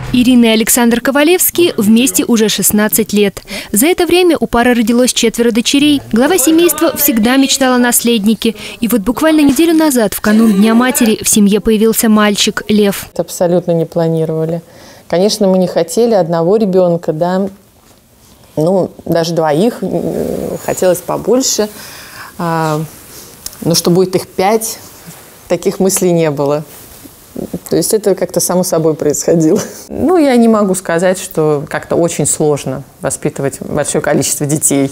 Ирина и Александр Ковалевский вместе уже 16 лет. За это время у пары родилось 4 дочерей. Глава семейства всегда мечтала о наследнике. И вот буквально неделю назад, в канун Дня матери, в семье появился мальчик Лев. Абсолютно не планировали. Конечно, мы не хотели одного ребенка, да, даже двоих, хотелось побольше. Но что будет их 5, таких мыслей не было. То есть это как-то само собой происходило. Я не могу сказать, что как-то очень сложно воспитывать большое количество детей.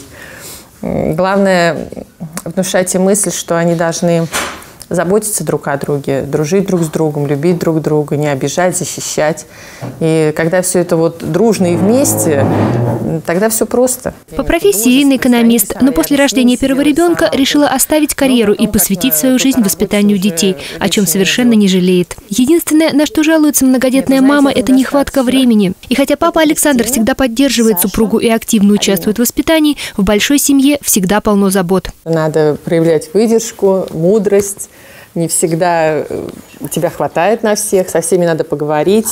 Главное внушать им мысль, что они должны заботиться друг о друге, дружить друг с другом, любить друг друга, не обижать, защищать. И когда все это дружно и вместе, тогда все просто. По профессии Ирина экономист, но после рождения первого ребенка решила оставить карьеру и посвятить свою жизнь воспитанию детей, о чем совершенно не жалеет. Единственное, на что жалуется многодетная мама, это нехватка времени. И хотя папа Александр всегда поддерживает супругу и активно участвует в воспитании, в большой семье всегда полно забот. Надо проявлять выдержку, мудрость. Не всегда тебя хватает на всех, со всеми надо поговорить,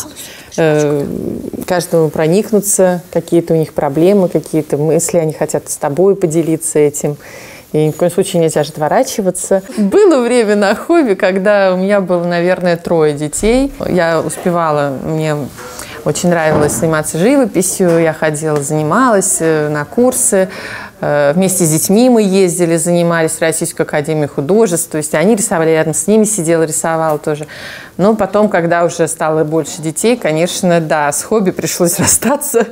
каждому проникнуться, какие-то у них проблемы, какие-то мысли, они хотят с тобой поделиться этим. И ни в коем случае нельзя же отворачиваться. Было время на хобби, когда у меня было, наверное, 3 детей. Я успевала, мне очень нравилось заниматься живописью, я ходила, занималась на курсы. Вместе с детьми мы ездили, занимались в Российскую академию художеств. То есть они рисовали, я рядом с ними сидела, рисовала тоже. Но потом, когда уже стало больше детей, конечно, да, с хобби пришлось расстаться.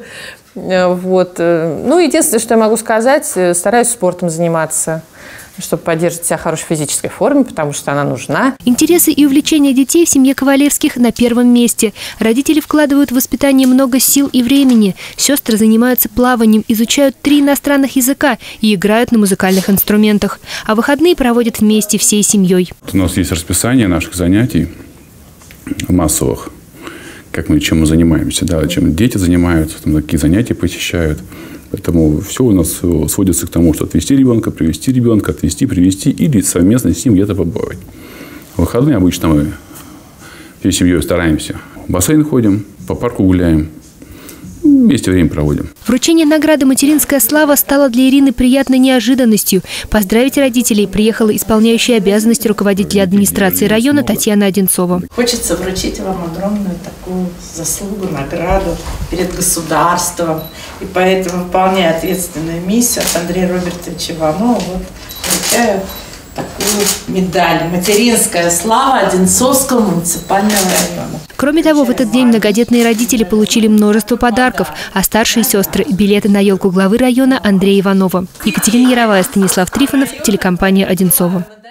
Единственное, что я могу сказать, стараюсь спортом заниматься, чтобы поддерживать себя в хорошей физической форме, потому что она нужна. Интересы и увлечения детей в семье Ковалевских на первом месте. Родители вкладывают в воспитание много сил и времени. Сестры занимаются плаванием, изучают 3 иностранных языка и играют на музыкальных инструментах. А выходные проводят вместе всей семьей. У нас есть расписание наших занятий массовых, чем мы занимаемся, чем дети занимаются, какие занятия посещают. Поэтому все у нас сводится к тому, что отвезти ребенка, привезти ребенка, отвезти, привезти или совместно с ним где-то побывать. В выходные обычно мы всей семьей стараемся. В бассейн ходим, по парку гуляем, вместе время проводим. Вручение награды «Материнская слава» стало для Ирины приятной неожиданностью. Поздравить родителей приехала исполняющая обязанности руководителя администрации района Татьяна Одинцова. Хочется вручить вам огромную такую заслугу, награду перед государством. И поэтому, выполняя ответственную миссию от Андрея Робертовича Иванова, вручаю такую медаль «Материнская слава» Одинцовского муниципального района. Кроме того, в этот день многодетные родители получили множество подарков, а старшие сестры – билеты на елку главы района Андрея Иванова. Екатерина Яровая, Станислав Трифонов, телекомпания «Одинцова».